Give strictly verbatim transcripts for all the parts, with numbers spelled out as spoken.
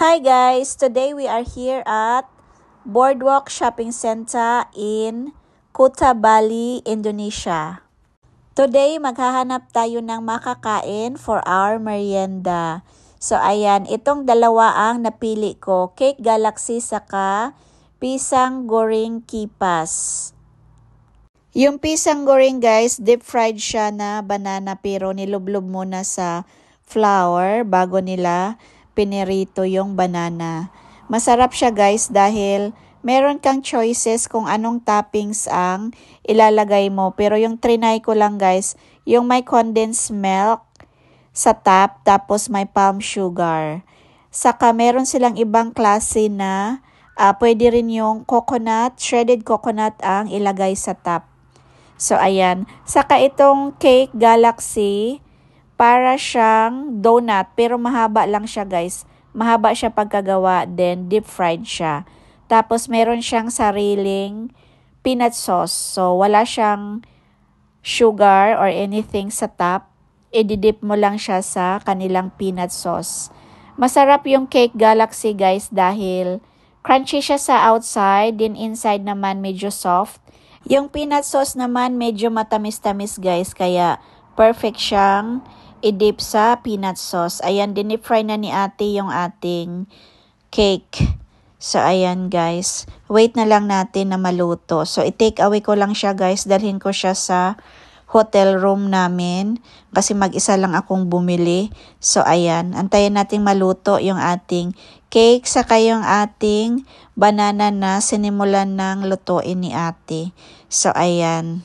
Hi guys! Today we are here at Boardwalk Shopping Center in Kuta, Bali, Indonesia. Today maghahanap tayo ng makakain for our merienda. So ayan, itong dalawa ang napili ko, Cake Galaxy saka Pisang Goreng Kipas. Yung pisang goreng guys, deep fried siya na banana pero nilublob muna sa flour bago nila pinirito yung banana. Masarap siya guys dahil meron kang choices kung anong toppings ang ilalagay mo. Pero yung trinay ko lang guys, yung may condensed milk sa top tapos may palm sugar. Saka meron silang ibang klase na uh, pwede rin yung coconut, shredded coconut ang ilagay sa top. So, ayan. Saka itong Cake Galaxy, para siyang donut, pero mahaba lang siya, guys. Mahaba siya pagkagawa, then deep fried siya. Tapos, meron siyang sariling peanut sauce. So, wala siyang sugar or anything sa top. I-dip mo lang siya sa kanilang peanut sauce. Masarap yung Cake Galaxy, guys, dahil crunchy siya sa outside, then inside naman medyo soft. Yung peanut sauce naman medyo matamis-tamis guys, kaya perfect siyang i-dip sa peanut sauce. Ayan, dinip fry na ni ate yung ating cake. So, ayan guys. Wait na lang natin na maluto. So, i-take away ko lang siya guys. Dalhin ko siya sa hotel room namin. Kasi mag-isa lang akong bumili. So, ayan. Antayin nating maluto yung ating cake. Saka yung ating banana na sinimulan ng lutuin ni ate. So, ayan.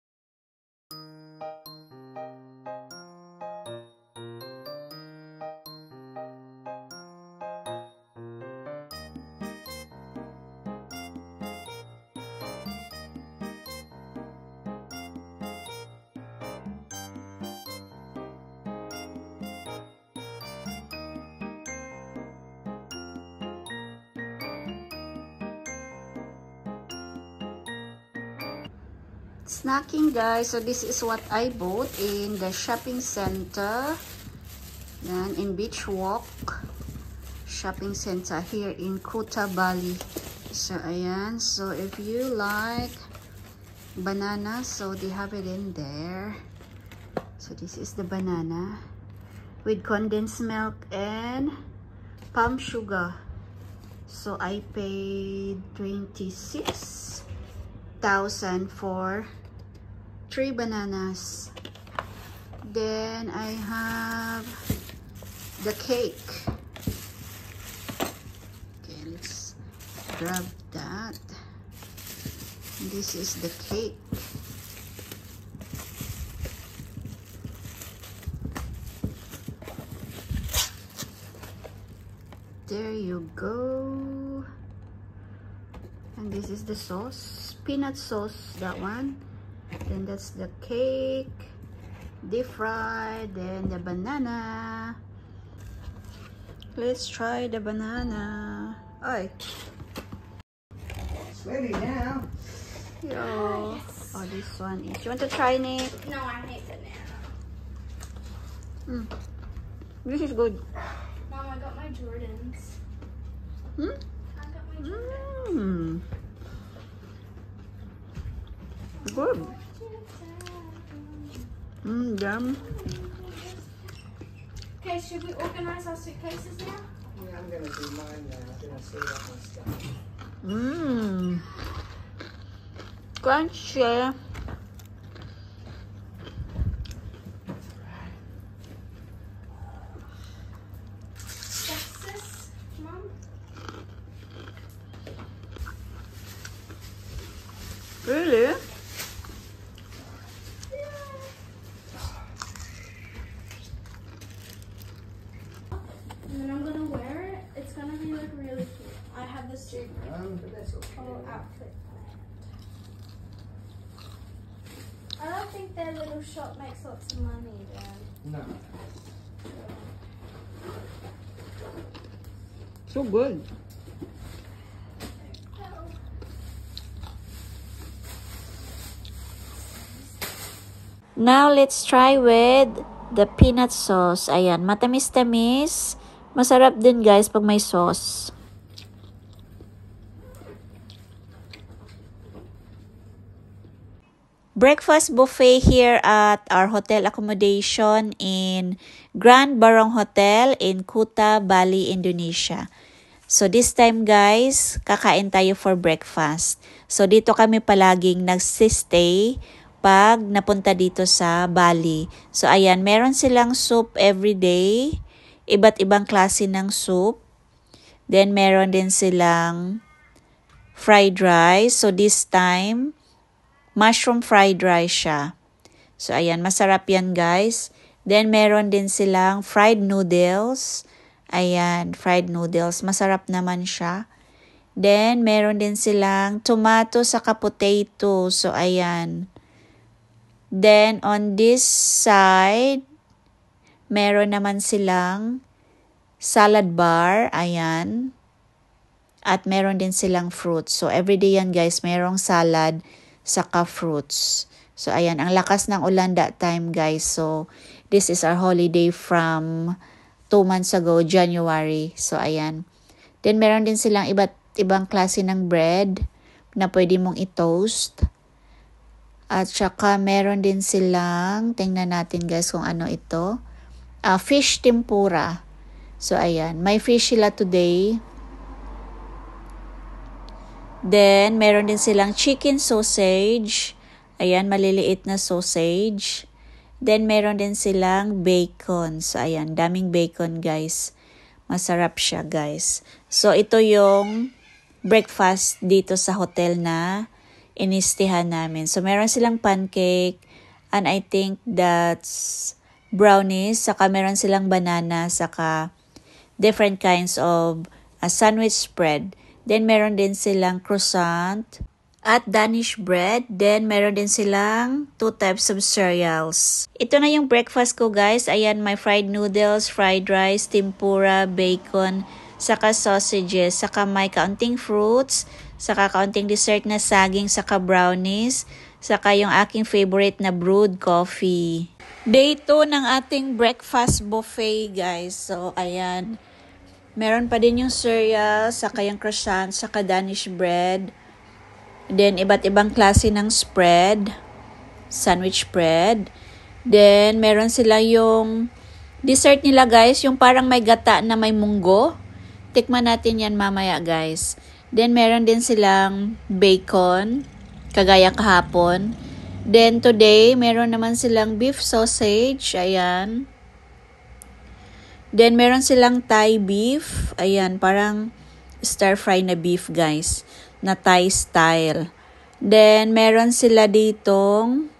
Snacking guys, so this is what I bought in the shopping center then in Beach Walk shopping center here in Kuta, Bali. So ayan, so if you like banana, so they have it in there. So this is the banana with condensed milk and palm sugar. So I paid twenty-six thousand for three bananas. Then I have the cake. Okay, let's grab that. This is the cake. There you go. And this is the sauce, peanut sauce, that one. Then that's the cake, deep fried, then the banana. Let's try the banana. Ay. It's ready now. Yo. Ah, yes. Oh, this one is. You want to try, Nick? No, I hate banana. Mm. This is good. Mom, I got my Jordans. Hmm? I got my Jordans. Mm. Good. Mm, yum. Okay, should we organize our suitcases now? Yeah, I'm gonna do mine now. I'm gonna save up my stuff. Mmm. Crunchy. Texas, Mom? Really? And then I'm gonna wear it. It's gonna be like really cute. I have this super Um, but that's okay. whole outfit. I don't think their little shop makes lots of money, Dad. No. So good. Now, let's try with the peanut sauce. Ayan, matamis-tamis. Masarap din guys pag may sauce. Breakfast buffet here at our hotel accommodation in Grand Barong Hotel in Kuta, Bali, Indonesia. So this time guys, kakain tayo for breakfast. So dito kami palaging nagsistay pag napunta dito sa Bali. So ayan, meron silang soup every day. Iba't ibang klase ng soup. Then meron din silang fried rice. So this time, mushroom fried rice siya. So ayan, masarap yan guys. Then meron din silang fried noodles. Ayan, fried noodles. Masarap naman siya. Then meron din silang tomato saka potato. So ayan. Then on this side, meron naman silang salad bar. Ayan. At meron din silang fruits. So everyday yan guys, merong salad saka fruits. So ayan, ang lakas ng ulan that time guys. So this is our holiday from two months ago, January. So ayan. Then meron din silang iba't ibang klase ng bread na pwede mong i-toast. At saka meron din silang, tingnan natin guys kung ano ito. Uh, fish tempura. So ayan, may fish sila today. Then, meron din silang chicken sausage. Ayan, maliliit na sausage. Then, meron din silang bacon. So, ayan, daming bacon, guys. Masarap siya, guys. So, ito yung breakfast dito sa hotel na inistihan namin. So, meron silang pancake. And I think that's brownies. Saka meron silang banana. Saka different kinds of a sandwich spread. Then, meron din silang croissant at Danish bread. Then, meron din silang two types of cereals. Ito na yung breakfast ko, guys. Ayan, may fried noodles, fried rice, tempura, bacon, saka sausages, saka may kaunting fruits, saka kaunting dessert na saging, saka brownies, saka yung aking favorite na brewed coffee. Day two ng ating breakfast buffet, guys. So, ayan. Meron pa din yung cereal, saka yung croissant, saka Danish bread. Then, iba't ibang klase ng spread. Sandwich bread. Then, meron sila yung dessert nila guys, yung parang may gata na may munggo. Tikman natin yan mamaya guys. Then, meron din silang bacon, kagaya kahapon. Then, today, meron naman silang beef sausage. Ayan. Then, meron silang Thai beef. Ayan, parang stir-fry na beef, guys. Na Thai style. Then, meron sila ditong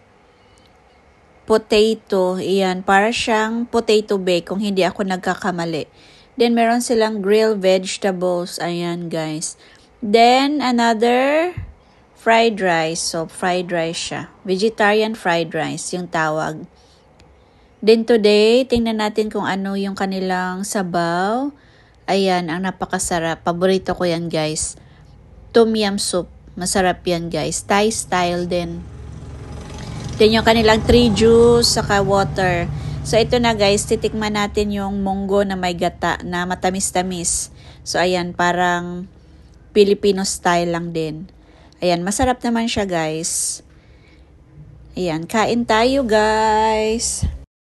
potato. Ayan, para siyang potato bake, kung hindi ako nagkakamali. Then, meron silang grilled vegetables. Ayan, guys. Then, another fried rice. So, fried rice siya. Vegetarian fried rice, yung tawag. Then today, tingnan natin kung ano yung kanilang sabaw. Ayan, ang napakasarap. Paborito ko yan guys. Tom yum soup. Masarap yan guys. Thai style din. Then yung kanilang three juice, saka water. So ito na guys, titikman natin yung munggo na may gata na matamis-tamis. So ayan, parang Filipino style lang din. Ayan, masarap naman siya guys. Ayan, kain tayo guys.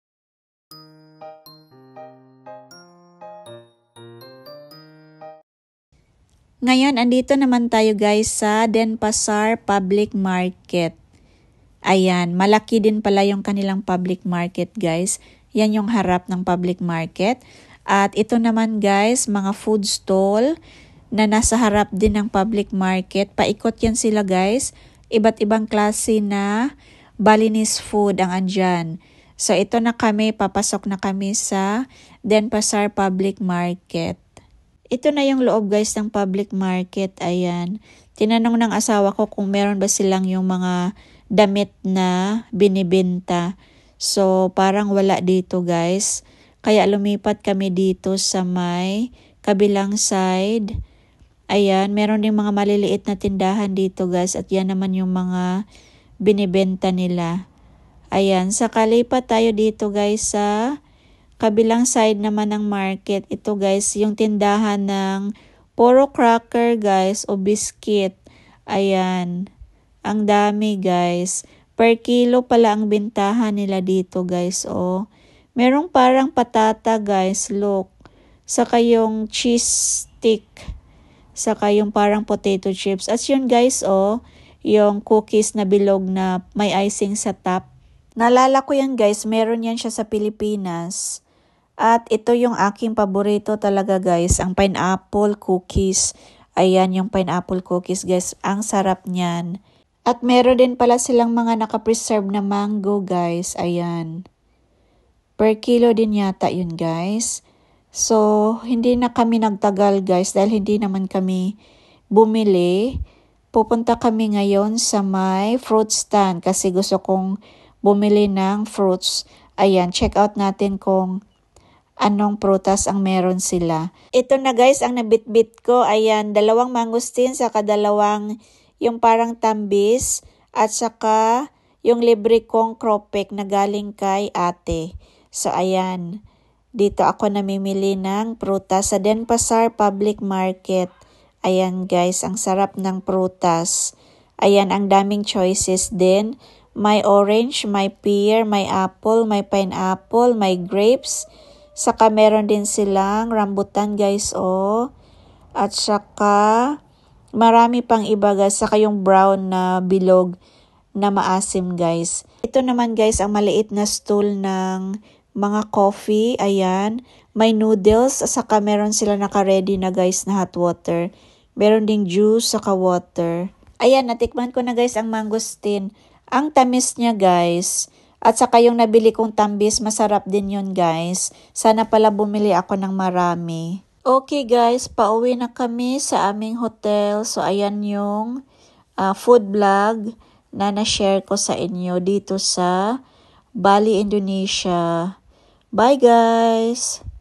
Ngayon, andito naman tayo guys sa Denpasar Public Market. Ayan, malaki din pala yung kanilang public market guys. Yan yung harap ng public market. At ito naman guys, mga food stall na nasa harap din ng public market. Paikot yan sila guys. Iba't ibang klase na Balinese food ang andyan. So ito na kami, papasok na kami sa Denpasar Public Market. Ito na yung loob guys ng public market. Ayan. Tinanong ng asawa ko kung meron ba silang yung mga damit na binibenta. So parang wala dito guys. Kaya lumipat kami dito sa may kabilang side. Ayan. Meron din mga maliliit na tindahan dito guys. At yan naman yung mga binibenta nila. Ayan. Saka lipat tayo dito guys sa kabilang side naman ng market, ito guys, yung tindahan ng puro cracker guys o biscuit. Ayan. Ang dami guys. Per kilo pala ang bintahan nila dito guys. Oh. Merong parang patata guys. Look. Saka yung cheese stick. Saka yung parang potato chips. At yun guys, oh, yung cookies na bilog na may icing sa top. Nalala ko yan guys, meron yan siya sa Pilipinas. At ito yung aking paborito talaga guys, ang pineapple cookies. Ayan yung pineapple cookies guys, ang sarap niyan. At meron din pala silang mga nakapreserve na mango guys, ayan. Per kilo din yata yun guys. So, hindi na kami nagtagal guys dahil hindi naman kami bumili. Pupunta kami ngayon sa may fruit stand kasi gusto kong bumili ng fruits. Ayan, check out natin kung anong prutas ang meron sila. Ito na guys, ang nabitbit ko. Ayan, dalawang mangosteen, saka dalawang yung parang tambis, at saka yung libre kong cropek na galing kay ate. So ayan, dito ako namimili ng prutas sa Denpasar Public Market. Ayan guys, ang sarap ng prutas. Ayan, ang daming choices din. May orange, may pear, may apple, may pineapple, may grapes. Saka meron din silang rambutan guys, oh. At saka marami pang iba guys. Saka yung brown na bilog na maasim guys. Ito naman guys, ang maliit na stool ng mga coffee. Ayan. May noodles. Saka meron sila naka-ready na guys na hot water. Meron ding juice, saka water. Ayan, natikman ko na guys ang mangosteen. Ang tamis niya guys. At saka yung nabili kong tambis, masarap din yun guys. Sana pala bumili ako ng marami. Okay guys, pauwi na kami sa aming hotel. So ayan yung uh, food vlog na na-share ko sa inyo dito sa Bali, Indonesia. Bye guys!